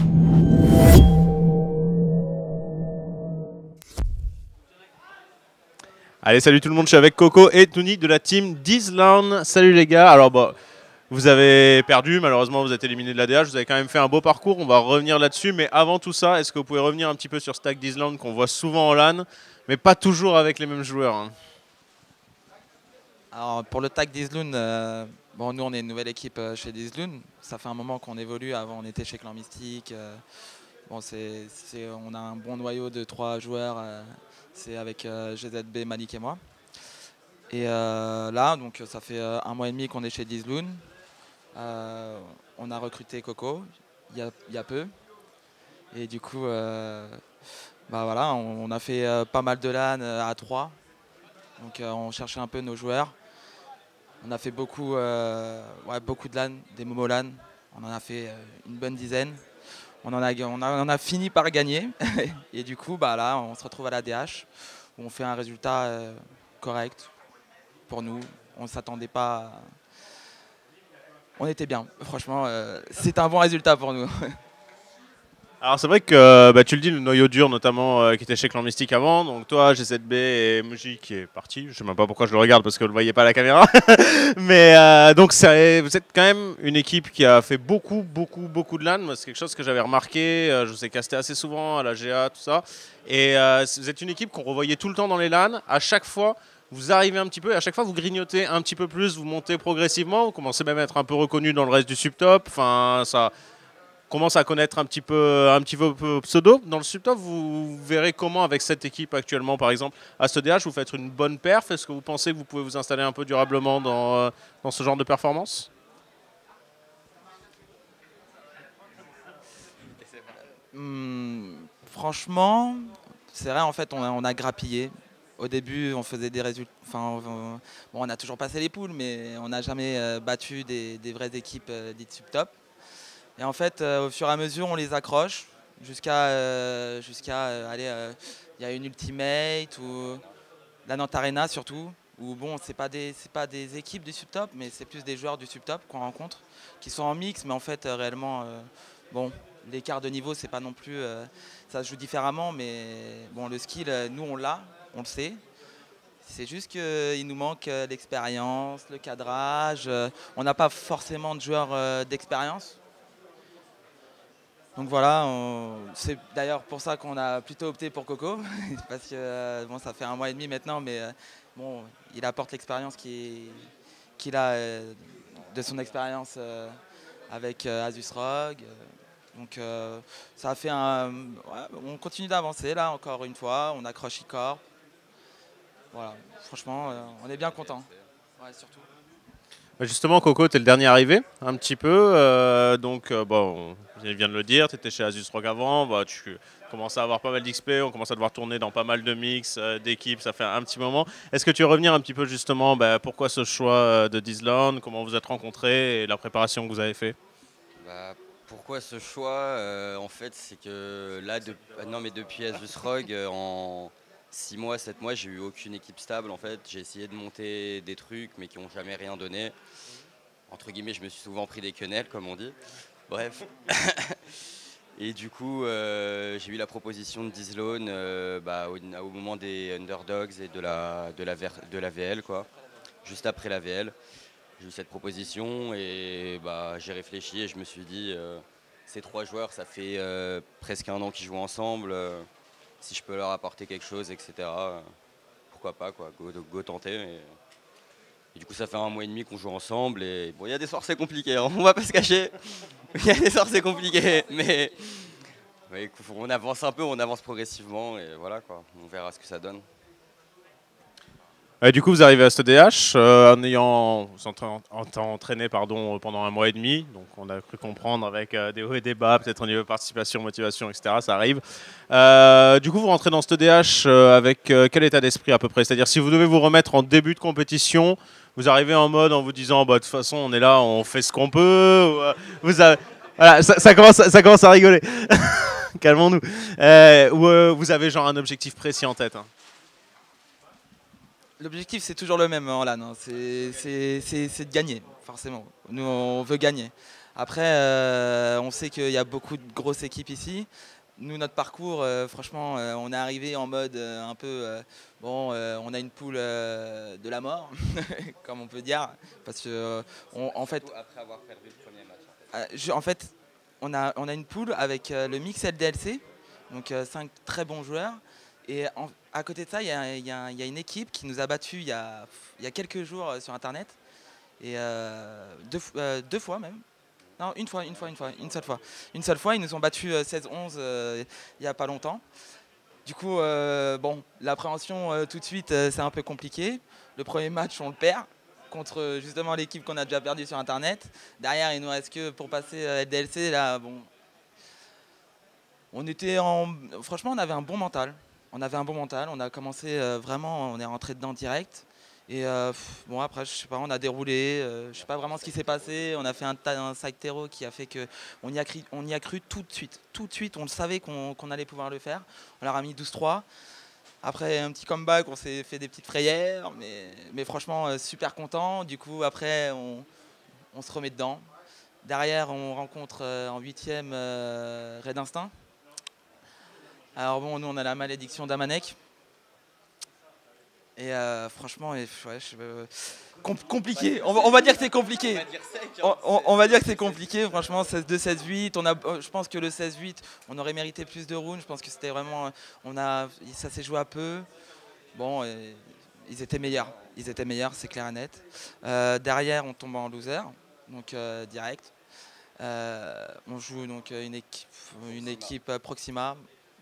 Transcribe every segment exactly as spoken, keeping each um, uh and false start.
Allez, salut tout le monde, je suis avec Coco et Tony de la team Dizlon. Salut les gars. Alors bah, vous avez perdu, malheureusement vous êtes éliminé de l'A D H, vous avez quand même fait un beau parcours, on va revenir là-dessus. Mais avant tout ça, est-ce que vous pouvez revenir un petit peu sur Stack Dizlon qu'on voit souvent en LAN, mais pas toujours avec les mêmes joueurs hein. Alors pour le tag Dizlon, euh, bon, nous on est une nouvelle équipe euh, chez Dizlon. Ça fait un moment qu'on évolue, avant on était chez Clan Mystique. Euh, bon, c'est, c'est, on a un bon noyau de trois joueurs, euh, c'est avec euh, G Z B, Malik et moi. Et euh, là, donc, ça fait euh, un mois et demi qu'on est chez Dizlon. Euh, on a recruté Coco il y a, il y a peu. Et du coup, euh, bah voilà, on, on a fait euh, pas mal de LAN euh, à trois. Donc euh, on cherchait un peu nos joueurs. On a fait beaucoup, euh, ouais, beaucoup de LAN, des Momo LAN. On en a fait euh, une bonne dizaine. On en a, on a, on a fini par gagner. Et du coup, bah là, on se retrouve à la D H où on fait un résultat euh, correct pour nous. On ne s'attendait pas. À... On était bien. Franchement, euh, c'est un bon résultat pour nous. Alors c'est vrai que bah, tu le dis, le noyau dur notamment euh, qui était chez Clan Mystique avant, donc toi, G Z B et Muji qui est parti, je sais même pas pourquoi je le regarde parce que vous le voyez pas à la caméra, mais euh, donc c'est, vous êtes quand même une équipe qui a fait beaucoup, beaucoup, beaucoup de LAN, c'est quelque chose que j'avais remarqué, euh, je vous ai casté assez souvent à la G A, tout ça, et euh, vous êtes une équipe qu'on revoyait tout le temps dans les LAN, à chaque fois vous arrivez un petit peu et à chaque fois vous grignotez un petit peu plus, vous montez progressivement, vous commencez même à être un peu reconnu dans le reste du subtop, enfin ça... commence à connaître un petit peu, un petit peu pseudo. Dans le subtop, vous verrez comment avec cette équipe actuellement, par exemple, à ce D H, vous faites une bonne perf. Est-ce que vous pensez que vous pouvez vous installer un peu durablement dans, dans ce genre de performance? Hum, franchement, c'est vrai, en fait, on a, on a grappillé. Au début, on faisait des résultats. Enfin, on, bon, on a toujours passé les poules, mais on n'a jamais euh, battu des, des vraies équipes euh, dites subtop. Et en fait, euh, au fur et à mesure, on les accroche jusqu'à, euh, jusqu'à euh, aller. Il euh, y a une ultimate ou la Nantes Arena surtout, où bon, c'est pas des, c'est pas des équipes du subtop, mais c'est plus des joueurs du subtop qu'on rencontre, qui sont en mix, mais en fait euh, réellement, euh, bon, l'écart de niveau, c'est pas non plus, euh, ça se joue différemment, mais bon, le skill, euh, nous on l'a, on le sait. C'est juste qu'il nous manque euh, l'expérience, le cadrage. Euh, on n'a pas forcément de joueurs euh, d'expérience. Donc voilà, on... c'est d'ailleurs pour ça qu'on a plutôt opté pour Coco, parce que euh, bon, ça fait un mois et demi maintenant, mais euh, bon, il apporte l'expérience qu'il qu'il a euh, de son expérience euh, avec euh, Asus Rogue. Donc euh, ça a fait un... Ouais, on continue d'avancer là, encore une fois, on accroche Icor. Voilà, franchement, euh, on est bien content. Ouais, surtout. Justement, Coco, tu es le dernier arrivé, un petit peu. Euh, donc, euh, bon, je viens de le dire, tu étais chez Asus Rogue avant. Bah, tu commences à avoir pas mal d'X P, on commence à devoir tourner dans pas mal de mix, euh, d'équipes, ça fait un petit moment. Est-ce que tu veux revenir un petit peu justement, bah, pourquoi ce choix de Dizlon, comment vous êtes rencontrés et la préparation que vous avez fait? Bah, pourquoi ce choix euh, En fait, c'est que là, de... non, mais depuis Asus Rogue, euh, en six mois, sept mois, j'ai eu aucune équipe stable. En fait, j'ai essayé de monter des trucs, mais qui n'ont jamais rien donné. Entre guillemets, je me suis souvent pris des quenelles, comme on dit. Bref. Et du coup, euh, j'ai eu la proposition de Dizlon euh, bah, au, au moment des Underdogs et de la, de la, de la V L, quoi. Juste après la V L. J'ai eu cette proposition et bah, j'ai réfléchi et je me suis dit, euh, ces trois joueurs, ça fait euh, presque un an qu'ils jouent ensemble. Euh, si je peux leur apporter quelque chose, et cetera, euh, pourquoi pas, quoi, go, go tenter. Et, et du coup, ça fait un mois et demi qu'on joue ensemble. Et bon, il y a des soirs, c'est compliqué, hein, on va pas se cacher. Il y a des soirs, c'est compliqué, mais ouais, on avance un peu, on avance progressivement et voilà, quoi, on verra ce que ça donne. Et du coup, vous arrivez à ce D H euh, en ayant entraîné pardon, pendant un mois et demi. Donc, on a cru comprendre avec euh, des hauts et des bas, peut-être au niveau participation, motivation, et cetera. Ça arrive. Euh, du coup, vous rentrez dans ce D H euh, avec euh, quel état d'esprit à peu près? C'est-à-dire, si vous devez vous remettre en début de compétition, vous arrivez en mode en vous disant, bah, de toute façon, on est là, on fait ce qu'on peut. Ou, euh, vous avez... Voilà, ça, ça, commence, ça commence à rigoler. Calmons-nous. Euh, ou euh, vous avez genre un objectif précis en tête hein? L'objectif, c'est toujours le même en LAN, hein. C'est de gagner, forcément. Nous, on veut gagner. Après, euh, on sait qu'il y a beaucoup de grosses équipes ici. Nous, notre parcours, euh, franchement, euh, on est arrivé en mode euh, un peu, euh, bon, euh, on a une poule euh, de la mort, comme on peut dire, parce que, euh, on- en fait, Après avoir perdu le premier match. euh, je- en fait, on a, on a une poule avec euh, le mix L D L C, donc euh, cinq très bons joueurs. Et en- à côté de ça, il y a, il y a- il y a une équipe qui nous a battus il y a, il y a quelques jours euh, sur Internet, et euh, deux, f- euh, deux fois même. Non, une fois, une fois, une fois, une seule fois. Une seule fois, ils nous ont battus euh, seize onze euh, il n'y a pas longtemps. Du coup, euh, bon, l'appréhension euh, tout de suite, euh, c'est un peu compliqué. Le premier match, on le perd contre euh, justement l'équipe qu'on a déjà perdue sur Internet. Derrière, il nous reste que pour passer euh, L D L C, là, bon, on était en... Franchement, on avait un bon mental. On avait un bon mental. On a commencé euh, vraiment, on est rentré dedans direct. Et euh, pff, bon, après, je sais pas, on a déroulé. Euh, je sais pas vraiment ce qui s'est passé. On a fait un, ta- un side terreau qui a fait que on y a, cru, on y a cru tout de suite. Tout de suite, on le savait qu'on qu'on allait pouvoir le faire. On leur a mis douze trois. Après un petit comeback, on s'est fait des petites frayères. Mais, mais franchement, euh, super content. Du coup, après, on, on se remet dedans. Derrière, on rencontre euh, en huitième euh, Red Instinct. Alors bon, nous on a la malédiction d'Amanek. Et euh, franchement, et, ouais, je, euh, com- compliqué. On va, on va dire que c'est compliqué. On, on- on va dire que c'est compliqué. Franchement, seize deux, seize huit. On a, euh, je pense que le seize huit, on aurait mérité plus de rounds. Je pense que c'était vraiment, euh, on a, ça s'est joué à peu. Bon, et ils étaient meilleurs. Ils étaient meilleurs, c'est clair et net. Euh, derrière, on tombe en loser, donc euh, direct. Euh, on joue donc une équipe, une équipe euh, Proxima.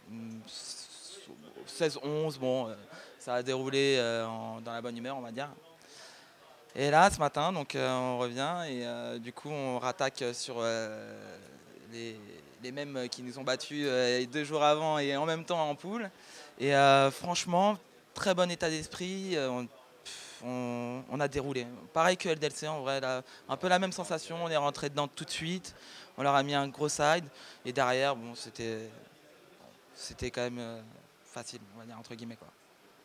seize onze, bon, euh, ça a déroulé euh, en- dans la bonne humeur, on va dire. Et là, ce matin, donc, euh, on revient et euh, du coup, on rattaque sur euh, les, les mêmes qui nous ont battus euh, deux jours avant et en même temps en poule. Et euh, franchement, très bon état d'esprit. euh, on, pff, on- on a déroulé. Pareil que L D L C, en vrai, là, un peu la même sensation. On est rentré dedans tout de suite. On leur a mis un gros side. Et derrière, bon, c'était c'était quand même euh, facile, on va dire, entre guillemets, quoi.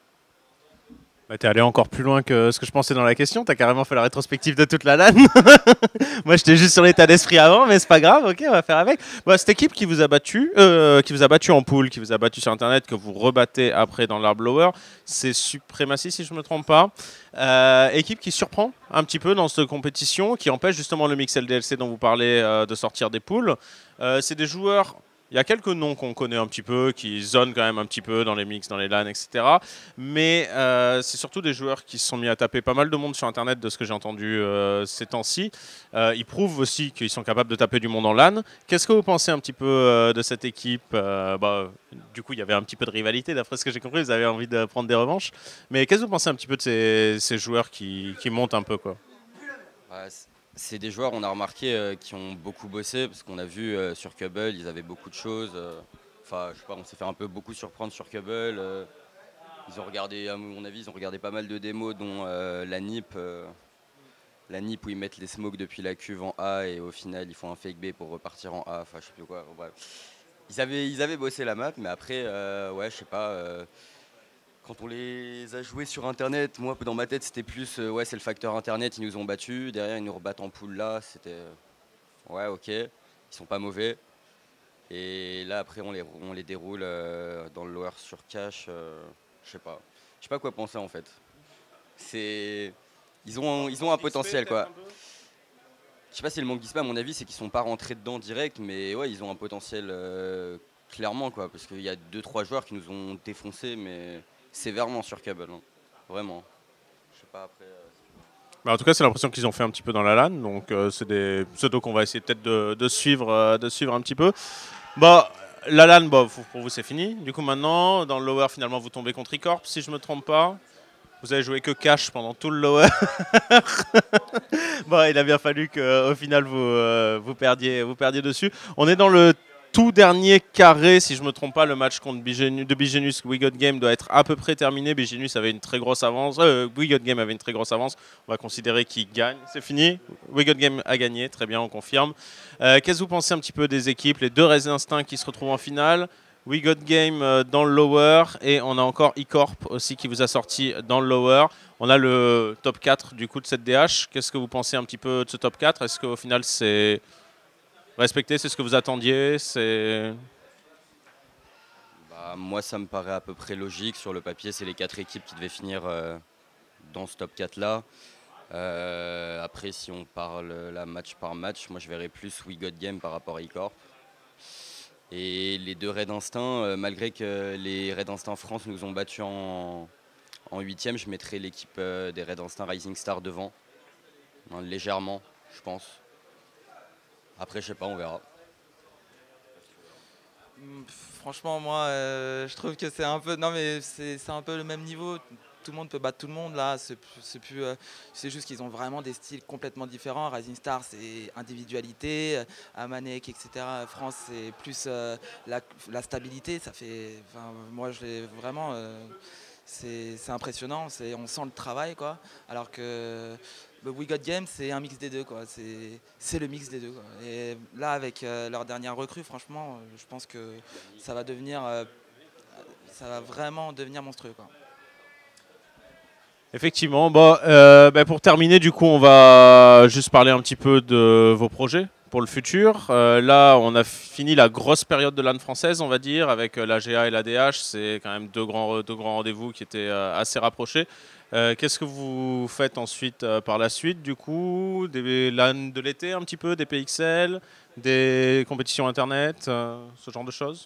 Bah, t'es allé encore plus loin que ce que je pensais dans la question. T'as carrément fait la rétrospective de toute la LAN. Moi, j'étais juste sur l'état d'esprit avant, mais c'est pas grave. Ok, on va faire avec. Bah, cette équipe qui vous a battu, euh, qui vous a battu en pool, qui vous a battu sur Internet, que vous rebattez après dans l'Art Blower, c'est Supremacy, si je me trompe pas. Euh, équipe qui surprend un petit peu dans cette compétition, qui empêche justement le mix L D L C dont vous parlez euh, de sortir des pools. Euh, c'est des joueurs. Il y a quelques noms qu'on connaît un petit peu, qui zonent quand même un petit peu dans les mix, dans les LAN, et cetera. Mais euh, c'est surtout des joueurs qui se sont mis à taper pas mal de monde sur Internet, de ce que j'ai entendu euh, ces temps-ci. Euh, ils prouvent aussi qu'ils sont capables de taper du monde en LAN. Qu'est-ce que vous pensez un petit peu euh, de cette équipe euh, bah, Du coup, il y avait un petit peu de rivalité, d'après ce que j'ai compris. Vous avez envie de prendre des revanches. Mais qu'est-ce que vous pensez un petit peu de ces, ces joueurs qui, qui montent un peu, quoi? Ouais, c- c'est des joueurs, on a remarqué, euh, qui ont beaucoup bossé, parce qu'on a vu euh, sur Cubble, ils avaient beaucoup de choses. euh, Enfin, je sais pas, on s'est fait un peu beaucoup surprendre sur Cubble. euh, Ils ont regardé, à mon avis, ils ont regardé pas mal de démos, dont euh, la N I P. euh, la N I P où ils mettent les smokes depuis la cuve en A et au final ils font un fake B pour repartir en A. Enfin, je sais plus quoi. Bon, bref. Ils avaient, ils avaient bossé la map, mais après, euh, ouais, je sais pas. euh, quand on les a joués sur internet, moi dans ma tête c'était plus, euh, ouais, c'est le facteur internet, ils nous ont battus. Derrière, ils nous rebattent en poule là. C'était, euh, ouais, ok, ils sont pas mauvais. Et là, après, on les, on les déroule euh, dans le lower sur cash. euh, je sais pas. Je sais pas quoi penser en fait. C'est, ils ont, ils ont un potentiel quoi. Je sais pas si le manque d'X P, à mon avis, c'est qu'ils sont pas rentrés dedans direct, mais ouais, ils ont un potentiel euh, clairement quoi, parce qu'il y a deux trois joueurs qui nous ont défoncé, mais sévèrement sur Cable, hein. Vraiment. Je sais pas après. euh, si tu veux. Bah, en tout cas, c'est l'impression qu'ils ont fait un petit peu dans la LAN. Donc, euh, c'est des pseudos qu'on va essayer peut-être de, de suivre, euh, de suivre un petit peu. Bah, la LAN, bah, pour pour vous, c'est fini. Du coup, maintenant, dans le lower, finalement, vous tombez contre E-Corp, si je me trompe pas. Vous avez joué que cash pendant tout le lower. Bon, il a bien fallu qu'au final, vous, euh, vous, perdiez, vous perdiez dessus. On est dans le tout dernier carré, si je ne me trompe pas, le match contre Bigenus, de Bigenus. We Got Game doit être à peu près terminé. Bigenus avait une très grosse avance. Euh, We Got Game avait une très grosse avance. On va considérer qu'il gagne. C'est fini. We Got Game a gagné. Très bien, on confirme. Euh, Qu'est-ce que vous pensez un petit peu des équipes? Les deux Res Instinct qui se retrouvent en finale. We Got Game euh, dans le lower. Et on a encore E-Corp aussi qui vous a sorti dans le lower. On a le top quatre du coup de cette D H. Qu'est-ce que vous pensez un petit peu de ce top quatre? Est-ce qu'au final c'est respecté, c'est ce que vous attendiez, c'est... Bah, moi, ça me paraît à peu près logique. Sur le papier, c'est les quatre équipes qui devaient finir euh, dans ce top quatre-là. Euh, après, si on parle là, match par match, moi, je verrais plus We Got Game par rapport à E-Corp. Et les deux Red Instinct, euh, malgré que les Red Instinct France nous ont battus en, en huitième, je mettrais l'équipe euh, des Red Instinct Rising Star devant. Hein, légèrement, je pense. Après, je sais pas, on verra. Franchement, moi, euh, je trouve que c'est un peu, non mais c'est c'est un peu le même niveau. Tout le monde peut battre tout le monde là. C'est plus, c'est plus, euh, c'est juste qu'ils ont vraiment des styles complètement différents. Rising Star, c'est individualité. Amanek, et cetera. France, c'est plus euh, la, la stabilité. Ça fait, enfin, moi, je l'ai vraiment. Euh, c'est c'est impressionnant. C'est, on sent le travail, quoi. Alors que le We Got Game, c'est un mix des deux, quoi. C'est c'est le mix des deux, quoi. Et là, avec euh, leur dernière recrue, franchement, euh, je pense que ça va devenir, euh, ça va vraiment devenir monstrueux, quoi. Effectivement. Bon, euh, bah, pour terminer, du coup, on va juste parler un petit peu de vos projets pour le futur. Euh, là, on a fini la grosse période de l'A N française, on va dire, avec euh, l'A G A et l'A D H. C'est quand même deux grands, deux grands rendez-vous qui étaient euh, assez rapprochés. Euh, Qu'est-ce que vous faites ensuite euh, par la suite, du coup? Des LAN de l'été un petit peu, des P X L, des compétitions internet, euh, ce genre de choses?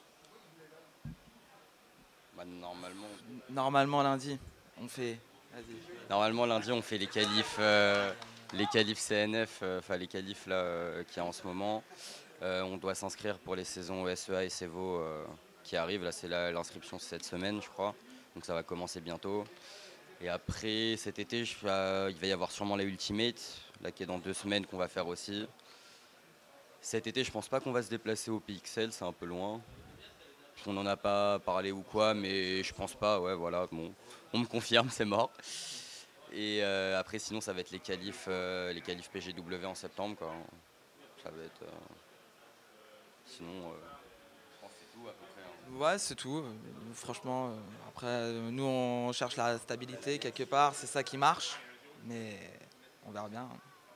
Bah, normalement, Normalement, lundi, on fait. Vas-y. normalement, lundi, on fait les qualifs, euh, les qualifs C N F, euh, enfin les qualifs là euh, qu'il y a en ce moment. Euh, on doit s'inscrire pour les saisons S E A et CEVO euh, qui arrivent. Là, c'est la- l'inscription cette semaine, je crois. Donc ça va commencer bientôt. Et après, cet été, je, euh, il va y avoir sûrement la Ultimate, là qui est dans deux semaines qu'on va faire aussi. Cet été, je pense pas qu'on va se déplacer au P X L, c'est un peu loin. On n'en a pas parlé ou quoi, mais je pense pas. Ouais, voilà. Bon, on me confirme, c'est mort. Et euh, après, sinon, ça va être les qualifs, euh, les qualifs P G W en septembre, quoi. Ça va être. euh, Sinon, euh, je pense que c'est tout à peu près, hein. Ouais, c'est tout. Euh, Franchement, euh, après, euh, nous, on cherche la stabilité quelque part. C'est ça qui marche. Mais on verra bien.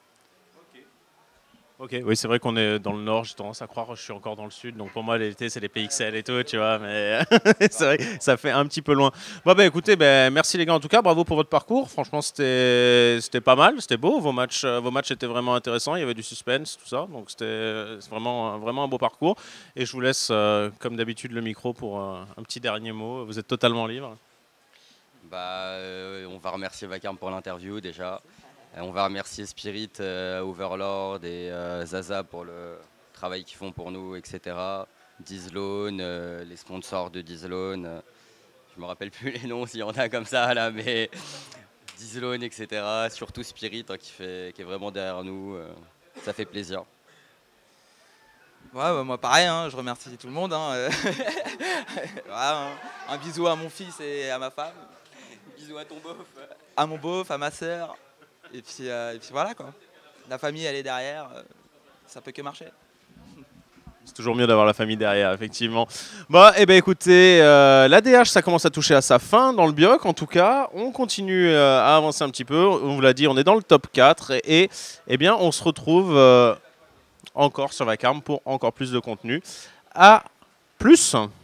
Ok, oui, c'est vrai qu'on est dans le nord, j'ai tendance à croire que je suis encore dans le sud, donc pour moi l'été c'est les P X L et tout, tu vois, mais c'est vrai que ça fait un petit peu loin. Bon bah écoutez, ben, merci les gars en tout cas, bravo pour votre parcours, franchement c'était c'était pas mal, c'était beau, vos matchs, euh, vos matchs étaient vraiment intéressants, il y avait du suspense, tout ça, donc c'était c'est vraiment, vraiment un beau parcours. Et je vous laisse euh, comme d'habitude le micro pour euh, un petit dernier mot, vous êtes totalement libre. Bah, euh, on va remercier Vacarme pour l'interview déjà. Euh, on va remercier Spirit, euh, Overlord et euh, Zaza pour le travail qu'ils font pour nous, et cetera. Dizlone, euh, les sponsors de Dizlone. euh, je me rappelle plus les noms s'il y en a comme ça là, mais Dizlone, et cetera. Surtout Spirit hein, qui, fait, qui est vraiment derrière nous. euh, ça fait plaisir. Ouais, bah, moi pareil, hein, je remercie tout le monde. Hein, euh. Voilà, hein. Un bisou à mon fils et à ma femme, Bisous à ton beauf. à mon beauf, à ma sœur. Et puis, euh, et puis voilà quoi. La famille, elle est derrière. euh, ça peut que marcher. C'est toujours mieux d'avoir la famille derrière, effectivement. Bon, eh ben écoutez, euh, l'A D H, ça commence à toucher à sa fin dans le Bioc, en tout cas. On continue euh, à avancer un petit peu. On vous l'a dit, on est dans le top quatre. Et, et eh bien, on se retrouve euh, encore sur Vacarme pour encore plus de contenu. À plus.